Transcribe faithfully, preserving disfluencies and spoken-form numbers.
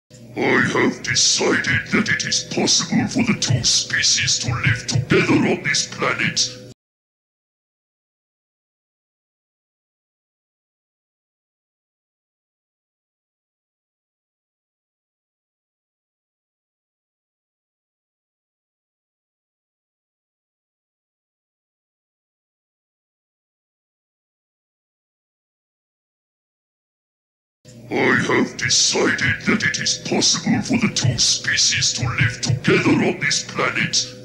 I have decided that it is possible for the two species to live together on this planet. I have decided that it is possible for the two species to live together on this planet.